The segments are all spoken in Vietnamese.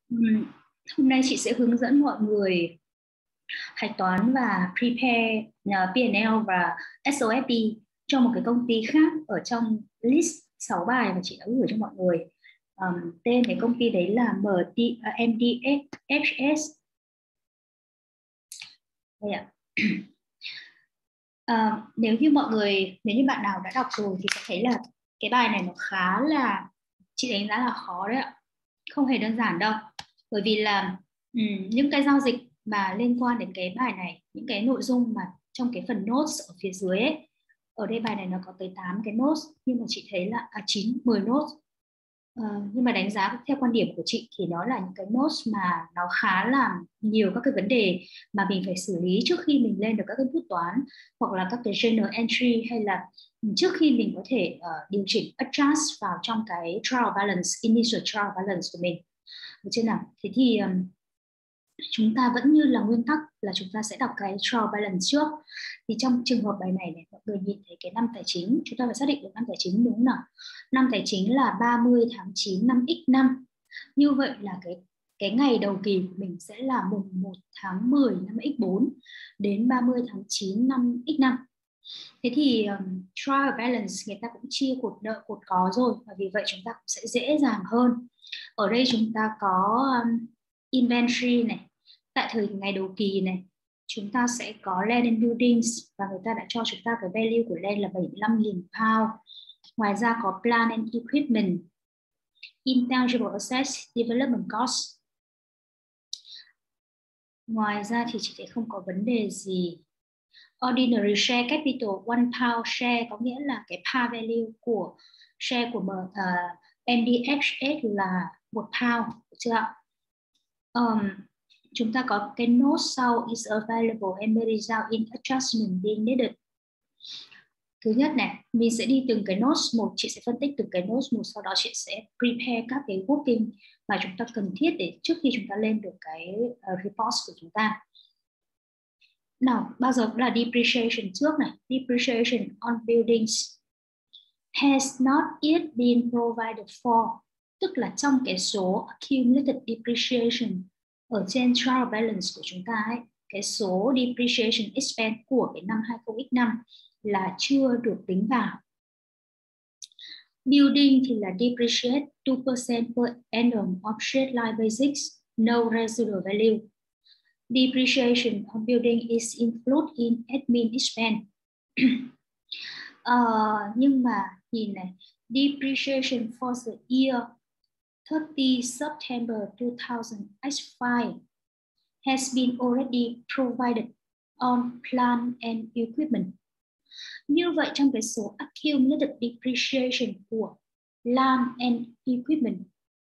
Ừm, Hôm nay chị sẽ hướng dẫn mọi người hạch toán và prepare P&L và SOFP cho một cái công ty khác ở trong list 6 bài mà chị đã gửi cho mọi người. Tên cái công ty đấy là MDHS. Đây ạ. Nếu như bạn nào đã đọc rồi thì sẽ thấy là cái bài này nó khá là, chị đánh giá là khó đấy ạ, không hề đơn giản đâu. Bởi vì là những cái giao dịch mà liên quan đến cái bài này, những cái nội dung mà trong cái phần notes ở phía dưới ấy, ở đây bài này nó có tới 8 cái notes, nhưng mà chị thấy là 9, 10 notes. Nhưng mà đánh giá theo quan điểm của chị thì nó là những cái notes mà nó khá là nhiều các cái vấn đề mà mình phải xử lý trước khi mình lên được các cái bút toán, hoặc là các cái journal entry, hay là trước khi mình có thể điều chỉnh adjust vào trong cái trial balance, initial trial balance của mình. Được chưa nào? Thế thì chúng ta vẫn như là nguyên tắc là chúng ta sẽ đọc cái trial balance trước. Thì trong trường hợp bài này, mọi người nhìn thấy cái năm tài chính, chúng ta phải xác định được năm tài chính đúng không nào? Năm tài chính là 30 tháng 9 năm X5. Như vậy là cái ngày đầu kỳ của mình sẽ là mùng 1 tháng 10 năm X4 đến 30 tháng 9 năm X5. Thế thì trial balance người ta cũng chia cột nợ cột có rồi, và vì vậy chúng ta cũng sẽ dễ dàng hơn. Ở đây chúng ta có inventory này, tại thời ngày đầu kỳ này chúng ta sẽ có land and buildings, và người ta đã cho chúng ta cái value của land là 75.000 pound. Ngoài ra có plant and equipment, intangible assets, development cost. Ngoài ra thì chị thấy không có vấn đề gì. Ordinary share capital 1 pound share, có nghĩa là cái par value của share của MDHS là 1 pound, được chưa ạ? Chúng ta có cái note sau is available and may result in adjustment being needed. Thứ nhất này, mình sẽ đi từng cái notes một, chị sẽ phân tích từng cái notes một, sau đó chị sẽ prepare các cái working mà chúng ta cần thiết để trước khi chúng ta lên được cái report của chúng ta. Nào, bao giờ cũng là depreciation trước này. Depreciation on buildings has not yet been provided for, tức là trong cái số accumulated depreciation ở trên trial balance của chúng ta ấy, cái số depreciation expense của cái năm 20X5 là chưa được tính vào. Building thì là depreciate 2% per annum of straight line basics, no residual value. Depreciation on building is included in admin expense. Nhưng mà nhìn này, depreciation for the year 30 September 2005 has been already provided on plant and equipment. Như vậy trong cái số accumulated depreciation của land and equipment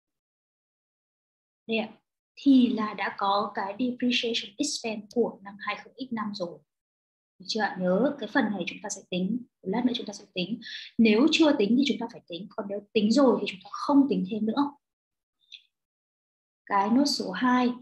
đây ạ, thì là đã có cái depreciation expense của năm 20X5 rồi. Được chưa ạ? Nhớ cái phần này chúng ta sẽ tính, lát nữa chúng ta sẽ tính. Nếu chưa tính thì chúng ta phải tính, còn nếu tính rồi thì chúng ta không tính thêm nữa. Cái nốt số 2.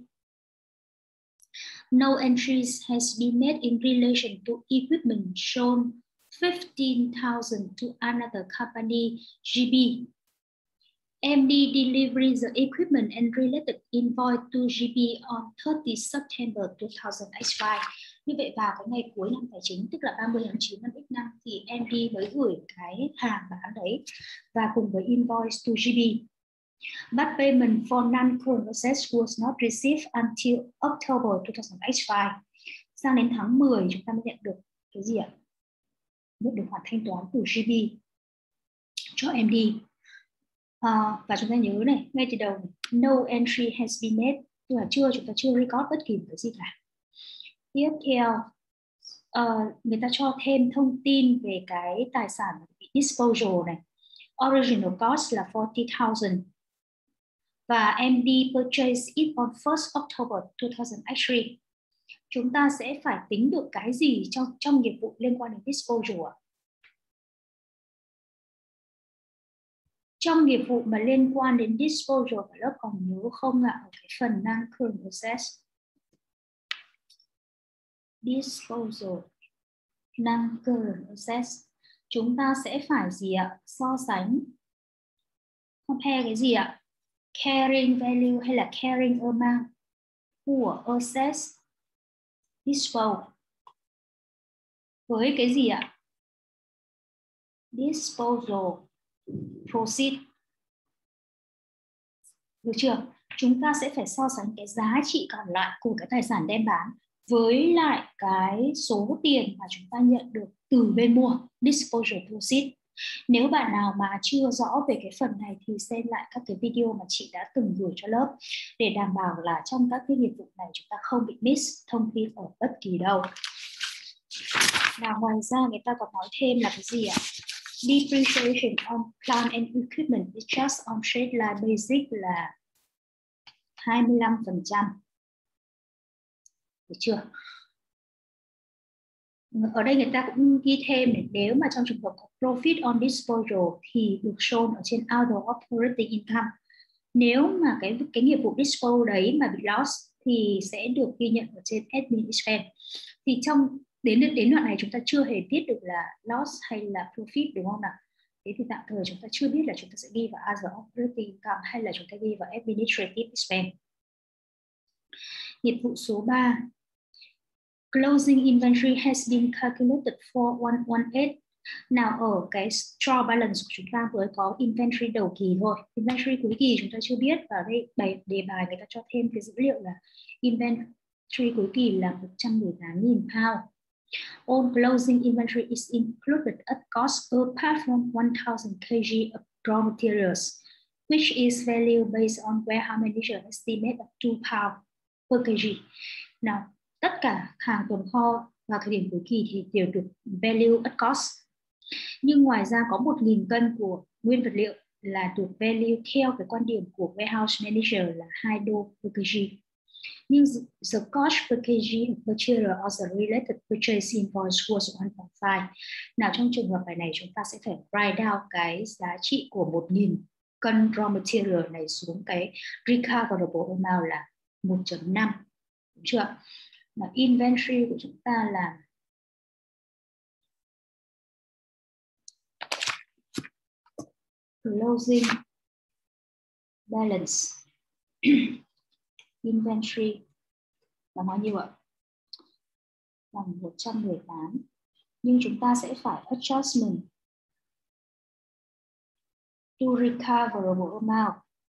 No entries has been made in relation to equipment shown 15,000 to another company GB. MD deliveries the equipment and related invoice to GB on 30 September 2005. Như vậy vào cái ngày cuối năm tài chính, tức là 30 tháng 9 năm X5, thì MD mới gửi cái hàng bán đấy và cùng với invoice to GB. But payment for non-current assets was not received until October 2005. Sang đến tháng 10 chúng ta mới nhận được cái gì ạ? Nhận được khoản thanh toán từ GB cho MD. Và chúng ta nhớ này, ngay từ đầu này, no entry has been made, tức là chúng ta chưa record bất kỳ cái gì cả. Tiếp theo, người ta cho thêm thông tin về cái tài sản bị disposal này. Original cost là 40,000 và MD purchased it on 1st October 2003. Chúng ta sẽ phải tính được cái gì trong nghiệp vụ liên quan đến disposal ạ? Trong nghiệp vụ mà liên quan đến disposal, cả lớp còn nhớ không ạ? Ở cái phần non-current assets. Disposal, non-current assets. Chúng ta sẽ phải gì ạ? So sánh. Compare cái gì ạ? carrying value hay là carrying amount của assets disposed với cái gì ạ? Disposal proceed. Được chưa? Chúng ta sẽ phải so sánh cái giá trị còn lại của cái tài sản đem bán với lại cái số tiền mà chúng ta nhận được từ bên mua, disposal proceed. Nếu bạn nào mà chưa rõ về cái phần này thì xem lại các cái video mà chị đã từng gửi cho lớp để đảm bảo là trong các cái nghiệp vụ này chúng ta không bị miss thông tin ở bất kỳ đâu. Nào, ngoài ra người ta còn nói thêm là cái gì ạ? Depreciation on plant and equipment is just on trade line basic là 25%. Được chưa? Ở đây người ta cũng ghi thêm này, nếu mà trong trường hợp có profit on disposal thì được shown ở trên other operating income. Nếu mà cái nghiệp vụ disposal đấy mà bị loss thì sẽ được ghi nhận ở trên admin expense. Thì trong đến đoạn này chúng ta chưa hề biết được là loss hay là profit, đúng không nào? Thế thì tạm thời chúng ta chưa biết là chúng ta sẽ ghi vào other operating income hay là chúng ta ghi vào administrative expense. Nghiệp vụ số 3. Closing inventory has been calculated for 118. Nào, ở cái draw balance của chúng ta mới có inventory đầu kỳ thôi. Inventory cuối kỳ chúng ta chưa biết. Và đây đề bài người ta cho thêm cái dữ liệu là inventory cuối kỳ là 118.000 pound. All closing inventory is included at cost apart from 1,000 kg of raw materials, which is value based on warehouse manager estimate of 2 pound per kg. Nào, tất cả hàng tồn kho vào thời điểm cuối kỳ thì đều được value at cost. Nhưng ngoài ra có 1.000 cân của nguyên vật liệu là được value theo cái quan điểm của warehouse manager là 2 đô per kg. Nhưng the cost per kg of material or the related purchase invoice was 1.5. Nào, trong trường hợp này chúng ta sẽ phải write down cái giá trị của 1.000 cân raw material này xuống cái recoverable amount là 1.5. Đúng chưa? Mà inventory của chúng ta là closing balance inventory là bao nhiêu ạ? Bằng 118. Nhưng chúng ta sẽ phải adjustment to recoverable amount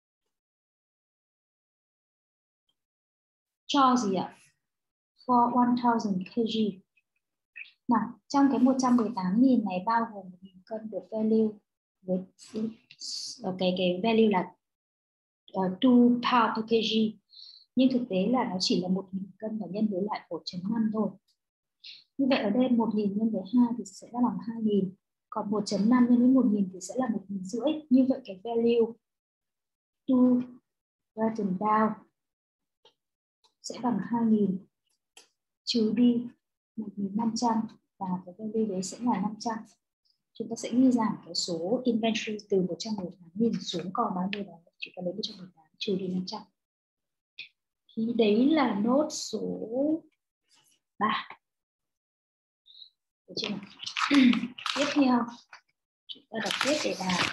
cho gì ạ? For 1,000 kg. Nào, trong cái 118.000 này bao gồm 1.000 cân được value với cái value là 2 pound per kg. Nhưng thực tế là nó chỉ là 1.000 cân và nhân với lại 1.5 thôi. Như vậy ở đây 1.000 nhân với 2 thì sẽ là bằng 2.000. Còn 1.5 nhân với 1.000 thì sẽ là 1.500. Như vậy cái value to written down sẽ bằng 2.000 trừ đi 1.500 và cái value đấy sẽ là 500. Chúng ta sẽ ghi giảm cái số inventory từ 118.000 xuống còn bao nhiêu đó, chỉ có lấy 118 trừ đi 500. Thì đấy là nốt số 3. Được chưa nào? Tiếp theo chúng ta đọc tiếp đề bài.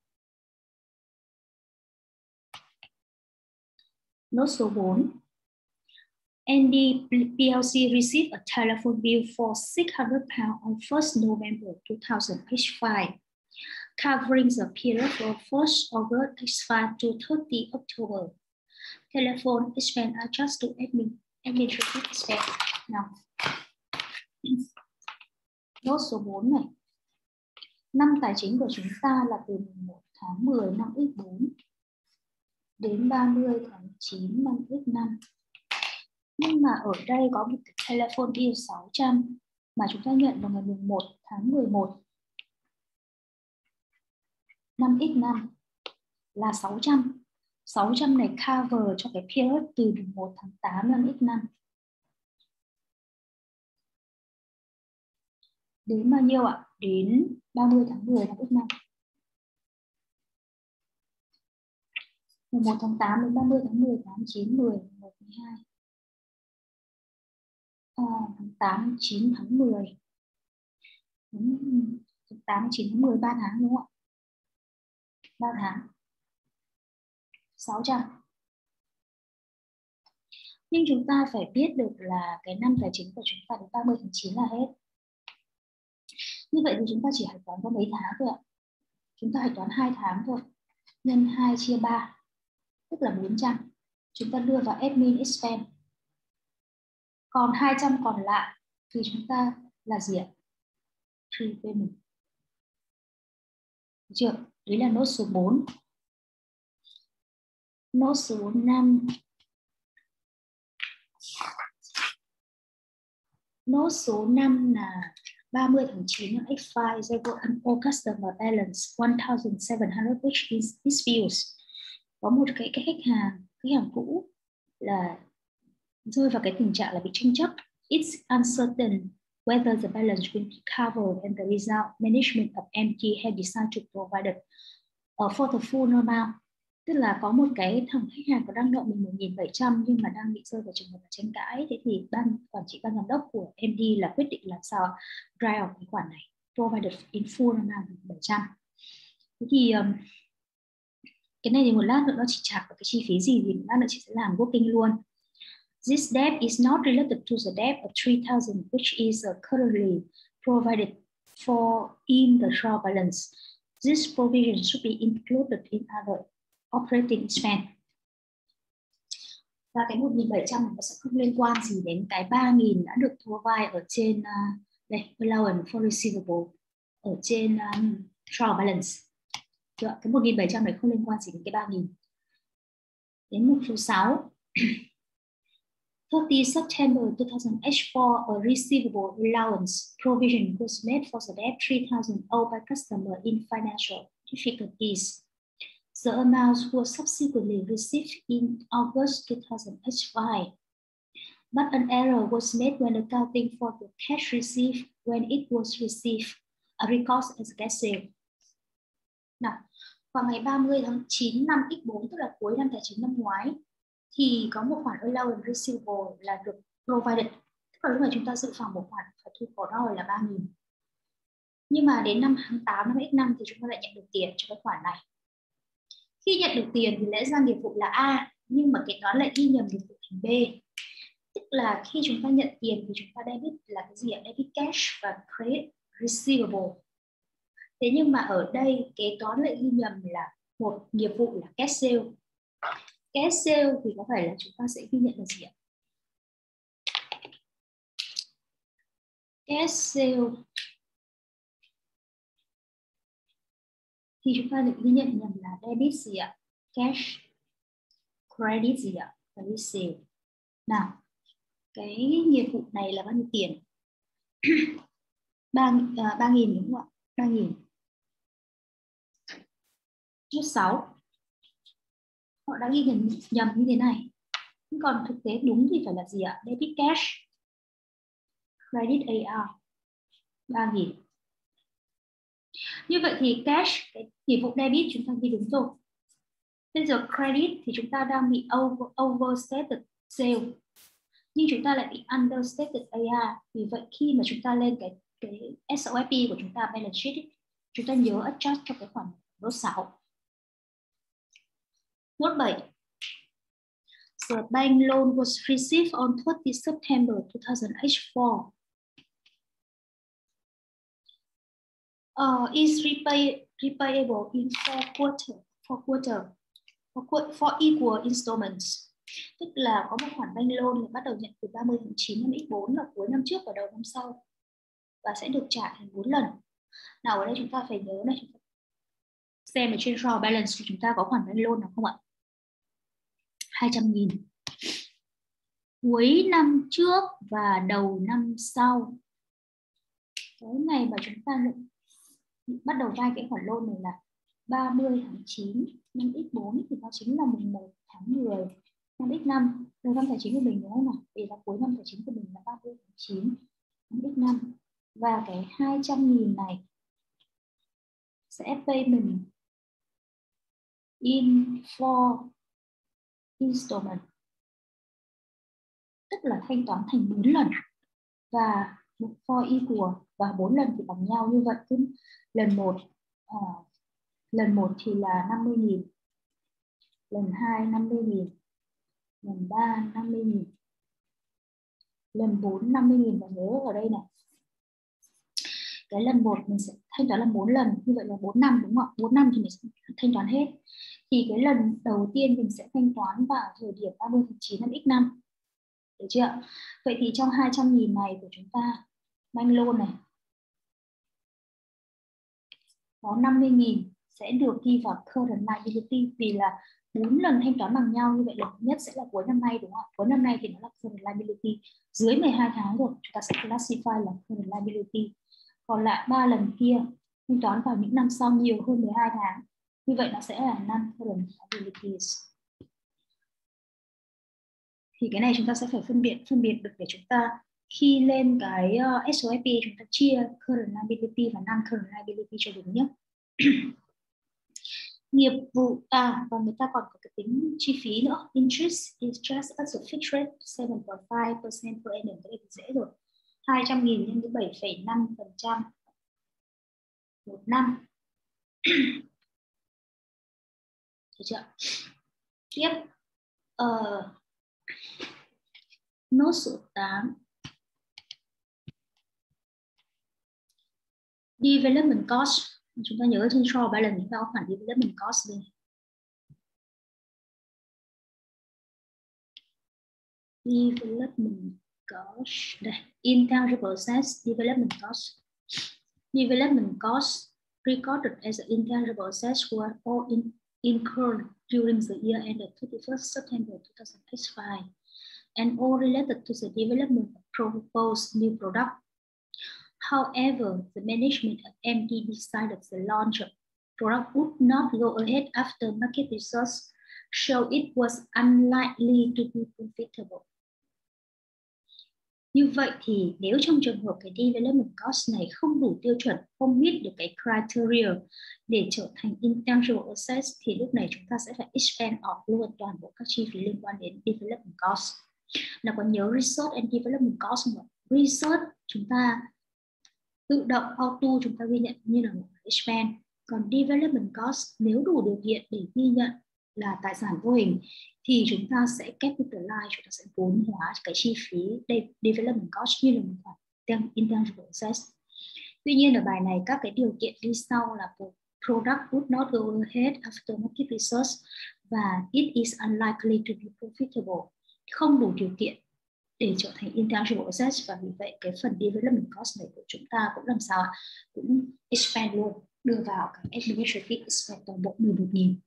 Nốt số 4. ND PLC received a telephone bill for 600 pounds on 1st November 2005, covering the period from 1st August 2005 to 30 October. Telephone expense adjust to administrative expense. Nào, nốt số 4 này. Năm tài chính của chúng ta là từ 1 tháng 10 năm X4 đến 30 tháng 9 năm X5. Nhưng mà ở đây có một cái telephone bill 600 mà chúng ta nhận vào ngày 1 tháng 11 năm X5 là 600. 600 này cover cho cái period từ 1 tháng 8 năm X5 đến bao nhiêu ạ? Đến 30 tháng 10 năm X5. 1 tháng 8 đến 30 tháng 10, 8, 9, 10, 11, 12. Tháng 8, 9 tháng 10. Tháng 8, 9 tháng 10, 3 tháng đúng không ạ? 3 tháng. 600. Nhưng chúng ta phải biết được là cái năm tài chính của chúng ta đến 30 tháng 9 là hết. Như vậy thì chúng ta chỉ hạch toán có mấy tháng thôi ạ? Chúng ta hạch toán 2 tháng thôi. Nhân 2 chia 3, tức là 400. Chúng ta đưa vào admin expense. Còn 200 còn lại thì chúng ta là gì ạ? Prepayment. Được chưa? Đấy là nốt số 4. Nốt số 5. Nốt số 5 là 30 tháng 9 X5 Zero and all customer balance 1,700 which is disputes. Có một cái khách hàng cũ là rơi vào cái tình trạng là bị tranh chấp. It's uncertain whether the balance will be covered and the result management of MT had decided to provide it for the full amount. Tức là có một cái thằng khách hàng có đang nợ mình 1.700 nhưng mà đang bị rơi vào trường hợp tranh cãi. Thế thì ban quản trị, ban giám đốc của MD là quyết định làm sao dry off cái khoản này, provided in full amount 700. Thế thì cái này thì một lát nữa nó chỉ trả vào cái chi phí gì thì một lát nữa chị sẽ làm working luôn. This debt is not related to the debt of 3,000 which is currently provided for in the trial balance. This provision should be included in other operating expense. Và cái 1.700 nó sẽ không liên quan gì đến cái 3.000 đã được provide ở trên đây, allowance for receivable ở trên trial balance. Cái 1.700 này không liên quan gì đến cái 3.000. Đến mục số 6. 30 September 2004, a receivable allowance provision was made for the debt 3,000 owed by customer in financial difficulties. The amounts were subsequently received in August 2005, but an error was made when accounting for the cash received when it was received, recorded as cash sale. Nào, vào ngày 30 tháng 9 năm X4, tức là cuối năm tài chính năm ngoái, thì có một khoản allowance receivable là được provided, tức là lúc này chúng ta dự phòng một khoản phải thu của nó là 3.000. Nhưng mà đến năm tháng 8 năm X5 thì chúng ta lại nhận được tiền cho cái khoản này. Khi nhận được tiền thì lẽ ra nghiệp vụ là A, nhưng mà kế toán lại ghi nhầm nghiệp vụ thành B. Tức là khi chúng ta nhận tiền thì chúng ta debit là cái gì ạ? Debit cash và credit receivable. Thế nhưng mà ở đây kế toán lại ghi nhầm là một nghiệp vụ là cash sale. Cash sale thì có phải là chúng ta sẽ ghi nhận là gì ạ? Cash sale thì chúng ta được ghi nhận nhầm là debit gì ạ? Cash. Credit gì ạ? Credit sale. Nào, cái nghiệp vụ này là bao nhiêu tiền? 3.000 đúng không ạ? 3.000. Chốt 6. Họ đã ghi nhầm như thế này. Nhưng còn thực tế đúng thì phải là gì ạ? Debit cash, credit AR, 3.000. Như vậy thì cash, cái nghiệp vụ debit chúng ta ghi đúng rồi. Bây giờ credit thì chúng ta đang bị overstated sale, nhưng chúng ta lại bị understated AR. Vì vậy khi mà chúng ta lên cái SOFP của chúng ta, balance sheet, chúng ta nhớ adjust cho cái khoản nốt 6. Nốt 7. The bank loan was received on 30 September 2004. Is repayable in 4 equal installments. Tức là có một khoản bank loan bắt đầu nhận từ 30 tháng 9 năm X4 là cuối năm trước và đầu năm sau, và sẽ được trả thành 4 lần. Nào ở đây chúng ta phải nhớ này, chúng ta xem ở trên trial balance thì chúng ta có khoản bank loan nào không ạ? 200.000. Cuối năm trước và đầu năm sau, cái ngày mà chúng ta bắt đầu vay cái khoản loan này là 30 tháng 9 năm X4 thì nó chính là mùng 1 tháng 10 năm X5. Đầu năm tài chính của mình đúng không nào? Vì là cuối năm tài chính của mình là 30 tháng 9 năm X5. Và cái 200.000 này sẽ payment in 4 installment, tức là thanh toán thành 4 lần, và 4 equal, và 4 lần thì bằng nhau như vậy. Lần một thì là 50.000, lần 2 50.000, lần 3 50.000, lần 4 50.000. Và nhớ ở đây này, cái lần 1 mình sẽ thanh toán là 4 lần, như vậy là 4 năm đúng không ạ? 4 năm thì mình sẽ thanh toán hết. Thì cái lần đầu tiên mình sẽ thanh toán vào thời điểm 30 tháng 9 năm x5. Được chưa? Vậy thì trong 200.000 này của chúng ta, bank loan này, có 50.000 sẽ được ghi vào current liability, vì là 4 lần thanh toán bằng nhau, như vậy lần thứ nhất sẽ là cuối năm nay đúng không ạ? Cuối năm nay thì nó là current liability, dưới 12 tháng rồi chúng ta sẽ classify là current liability. Còn lại 3 lần kia thanh toán vào những năm sau nhiều hơn 12 tháng, như vậy nó sẽ là non-current liabilities. Thì cái này chúng ta sẽ phải phân biệt được để chúng ta khi lên cái SOFP chúng ta chia current liability và non-current liability cho đúng nhé. Nghiệp vụ và người ta còn có cái tính chi phí nữa. Interest is just as a fixed rate 7.5% per annum. Cái này thì dễ rồi. 200.000 nhân với 7,5% một năm. Được chưa? Tiếp nốt số 8. Development cost. Chúng ta nhớ trên trial balance chúng ta có khoản development cost đây. Development cost đây, intangible assets development cost. Development costs recorded as an intangible assets were all incurred during the year ended 31st September 2005 and all related to the development of proposed new product. However, the management of MD decided the launch of product would not go ahead after market research showed it was unlikely to be profitable. Như vậy thì nếu trong trường hợp cái development cost này không đủ tiêu chuẩn, không meet được cái criteria để trở thành intangible assets, thì lúc này chúng ta sẽ phải expand off luôn toàn bộ các chi phí liên quan đến development cost. Là có nhớ research and development cost không? Research chúng ta tự động auto chúng ta ghi nhận như là một expand. Còn development cost nếu đủ điều kiện để ghi nhận là tài sản vô hình thì chúng ta sẽ capitalize, chúng ta sẽ vốn hóa cái chi phí development cost như là một khoản intangible assets. Tuy nhiên ở bài này các cái điều kiện đi sau là product would not go ahead after market research và it is unlikely to be profitable, không đủ điều kiện để trở thành intangible assets, và vì vậy cái phần development cost này của chúng ta cũng làm sao cũng expand luôn, đưa vào cái administrative expense toàn bộ 11.000.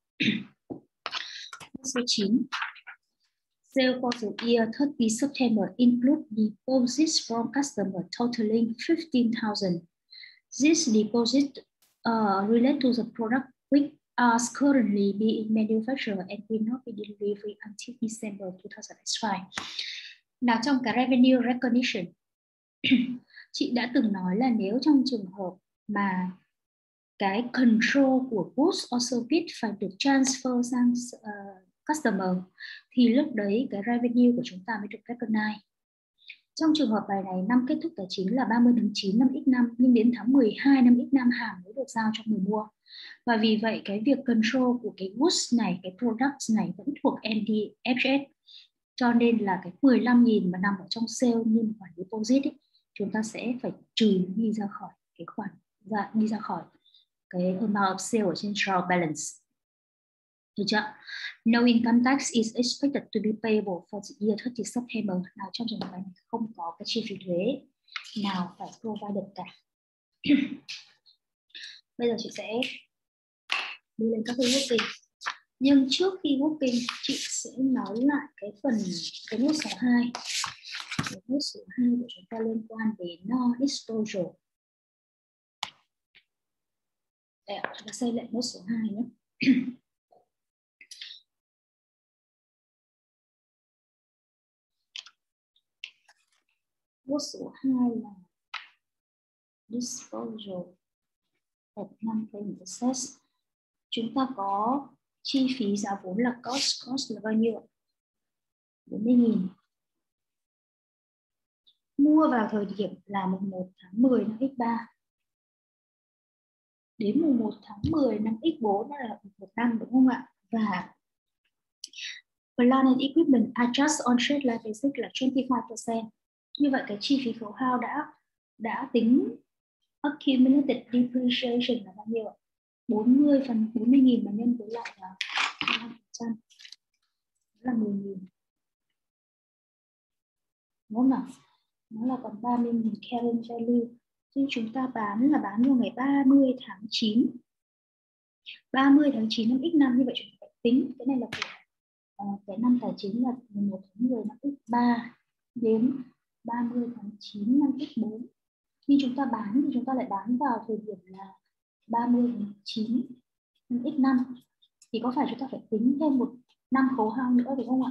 Số 9. Sale for the year 30 September include deposits from customer totaling 15,000. This deposit relate to the product which are currently being manufactured and will not be delivered until December 2005. Nào trong cái revenue recognition, chị đã từng nói là nếu trong trường hợp mà cái control của goods or service phải được transfer sang customer thì lúc đấy cái revenue của chúng ta mới được recognize. Trong trường hợp bài này năm kết thúc tài chính là 30 tháng 9 năm X5, nhưng đến tháng 12 năm X5 hàng mới được giao cho người mua. Và vì vậy cái việc control của cái goods này, cái products này vẫn thuộc MDFS. Cho nên là cái 15.000 mà nằm ở trong sale như một khoản deposit ấy, chúng ta sẽ phải trừ đi ra khỏi cái khoản, đi ra khỏi cái amount of sale ở trên trial balance. Được chưa? No income tax is expected to be payable for the year 30 September. Nào trong trường hợp này không có cái chi phí thuế nào phải provided cả. Bây giờ chị sẽ đưa lên các cái working. Nhưng trước khi working, chị sẽ nói lại cái nốt số 2. Cái nốt số 2 của chúng ta liên quan đến non-exposure. Đây ạ, chúng ta xây lại nốt số 2 nhé. Nốt số 2 là disposal of non-paying assets. Chúng ta có chi phí giá vốn là cost là bao nhiêu? 40.000. Mua vào thời điểm là mùng 1 tháng 10 năm X3. Đến mùng 1 tháng 10 năm X4 đó là một năm đúng không ạ? Và Plant and equipment adjust on straight line basis là 25%. Như vậy cái chi phí khấu hao đã tính accumulated depreciation là bao nhiêu ạ? 40.000 mà nhân với lại là 25%. Là 10.000. Đúng không nào? Nó là còn 30.000 carrying value. Chứ chúng ta bán vào ngày 30 tháng 9. 30 tháng 9 năm X5, như vậy chúng ta phải tính cái này là của cái năm tài chính là 11 tháng 10 năm X3 đến 30 tháng 9 năm X4. Khi chúng ta bán thì chúng ta lại bán vào thời điểm là 30 tháng 9 năm X5 thì có phải chúng ta phải tính thêm một năm khấu hao nữa đúng không ạ?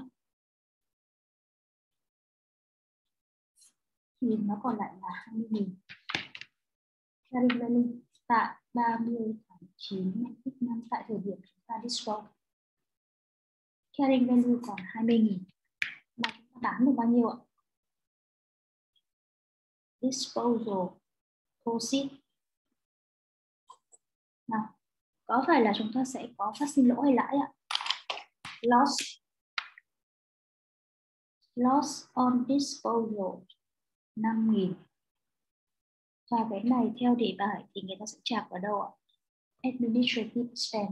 Thì nó còn lại là 20.000 carrying value tại 30 tháng 9 năm X5 tại thời điểm chúng ta dispose. Carrying value còn 20.000 mà chúng ta bán được bao nhiêu ạ? Disposal proceed. Nào, có phải là chúng ta sẽ có phát sinh lỗ hay lãi ạ? Loss on disposal 5.000. Và cái này theo đề bài thì người ta sẽ chạc vào đâu ạ? Administrative spend.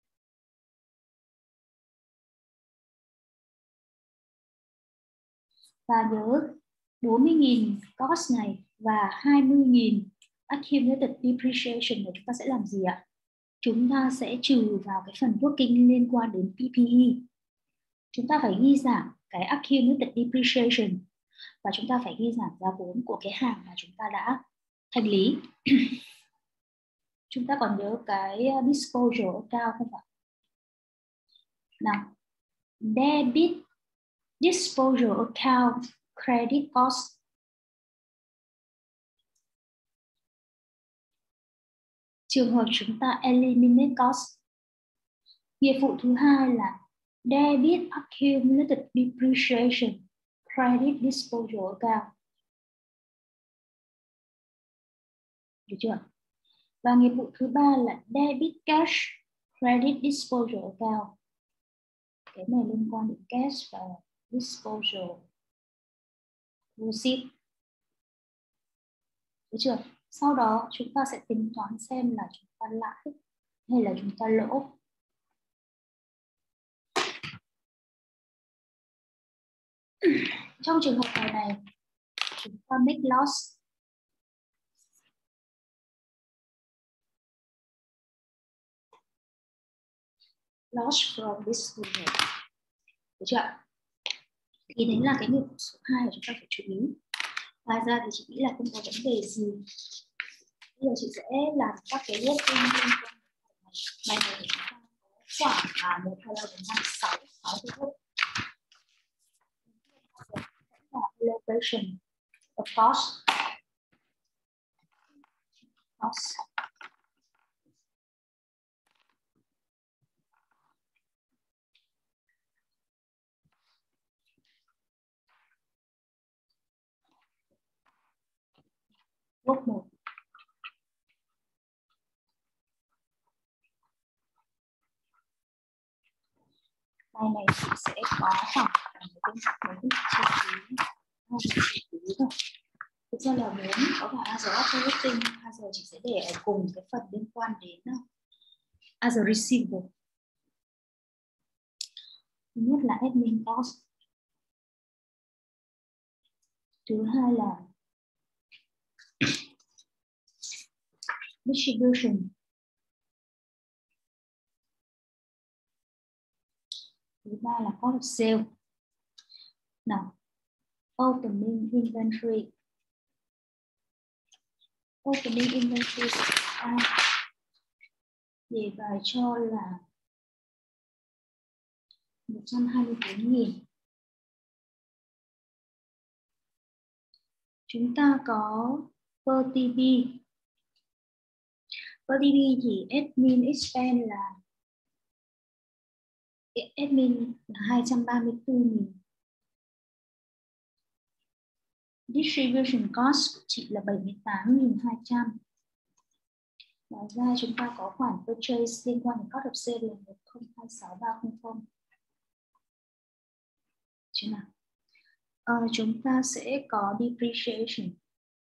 Và nhớ 40.000 cost này và 20.000 accumulated depreciation này chúng ta sẽ làm gì ạ? Chúng ta sẽ trừ vào cái phần working liên quan đến PPE. Chúng ta phải ghi giảm cái accumulated depreciation và chúng ta phải ghi giảm giá vốn của cái hàng mà chúng ta đã thanh lý. Chúng ta còn nhớ cái disposal account không ạ? Nào, debit disposal account credit cost. Trường hợp chúng ta eliminate cost. Nghiệp vụ thứ hai là debit accumulated depreciation credit disposal account. Được chưa? Và nghiệp vụ thứ ba là debit cash credit disposal account. Cái này liên quan đến cash và disposal receipt. Được chưa? Sau đó chúng ta sẽ tính toán xem là chúng ta lãi hay là chúng ta lỗ. Trong trường hợp này chúng ta make loss. Loss from disposal. Được chưa? Thì đấy là cái nghiệp vụ số 2 mà chúng ta phải chú ý. Ngoài ra thì chị nghĩ là không có vấn đề gì. Bây giờ chị sẽ làm các cái listing liên quan bài này để chúng ta có khoảng 1, 2, 3, 4, 5, 6 cái phút. Là allocation of cost. Bước 1. Bài này chị sẽ có khoảng một chi phí thôi. Thực ra là muốn có cả other operating, other chị sẽ để ở cùng cái phần liên quan đến other receivable. Thứ nhất là admin cost. Thứ hai là distribution. Thứ ba là cost of sale. Nào, opening inventory. Opening inventory để bài cho là 124.000. Chúng ta có per TB. Per TB thì admin expense là admin là 234.000. Distribution cost của chị là 78.200. Ngoài ra chúng ta có khoản purchase liên quan đến cost of sale là 1026.300. chưa nào? Chúng ta sẽ có depreciation.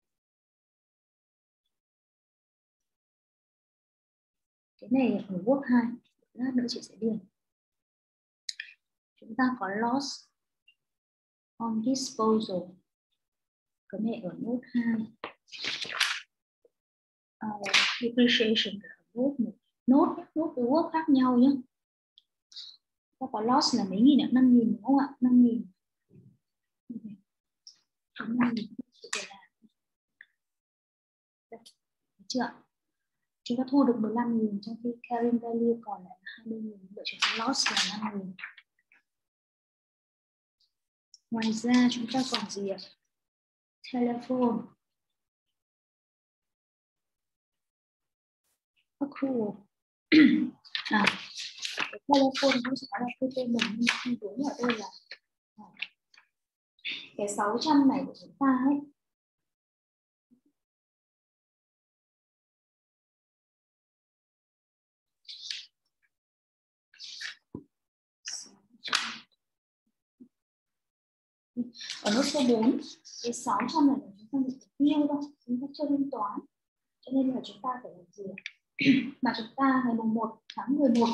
Cái này ở work 2, lát nữa chị sẽ điền. Chúng ta có loss on disposal. Cái này ở note 2. Depreciation ở note 1. Note với work khác nhau nhé. Có loss là mấy nghìn ạ? 5.000 đúng không ạ? 5.000. 5.000 được chưa? Chúng ta thu được 15.000 trong khi carrying value còn lại là 20.000, vậy chúng ta loss là 5.000. Ngoài ra chúng ta còn gì ạ? Telephone accrual. Cái telephone cũng sẽ là TP mình, nhưng không đúng ở đây là cái 600 này của chúng ta ấy. Ở nốt số 4, cái 600 này của chúng ta bị tiêu đâu, chúng ta chưa thanh toán. Cho nên là chúng ta phải làm gì? Mà chúng ta ngày 1 tháng 11,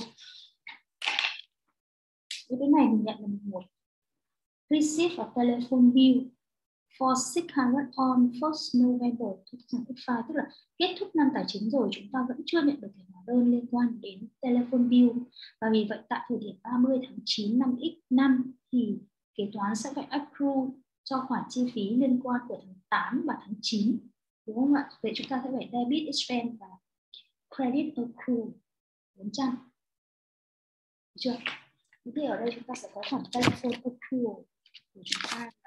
cái này mình nhận là 11. Receive a telephone bill for 600 on 1st November 2005, tức là kết thúc năm tài chính rồi chúng ta vẫn chưa nhận được cái hóa đơn liên quan đến telephone bill, và vì vậy tại thời điểm 30 tháng 9 năm X5 thì kế toán sẽ phải accrue cho khoản chi phí liên quan của tháng 8 và tháng 9, đúng không ạ? Vậy chúng ta sẽ phải debit expense và credit accrue 400. Được chưa? Thì ở đây chúng ta sẽ có khoản telephone accrual của chúng ta là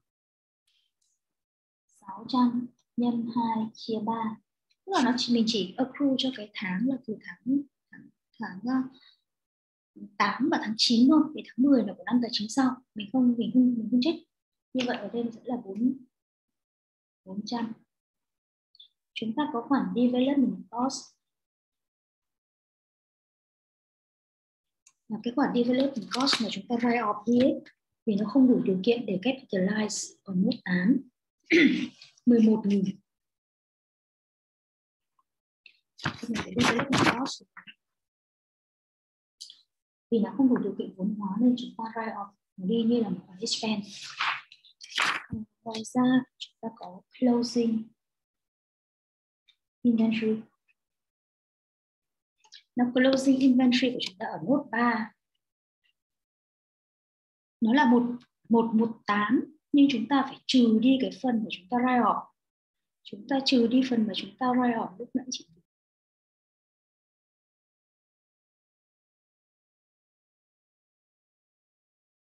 600 nhân 2 chia 3. Tức là mình chỉ accrue cho cái tháng là từ tháng 8 và tháng 9 thôi. Vì tháng 10 là của năm tài chính sau. Mình không check. Như vậy ở đây sẽ là 400. Chúng ta có khoản development cost. Và cái khoản development cost mà chúng ta write off đi ấy, vì nó không đủ điều kiện để capitalize ở nốt 8. 11.000. Vì nó không đủ điều kiện vốn hóa nên chúng ta write off nó đi như là một khoản expense. Ngoài ra chúng ta có closing inventory. Nó closing inventory của chúng ta ở nốt 3. Nó là 118, nhưng chúng ta phải trừ đi cái phần mà chúng ta write off. Chúng ta trừ đi phần mà chúng ta write off lúc nãy chị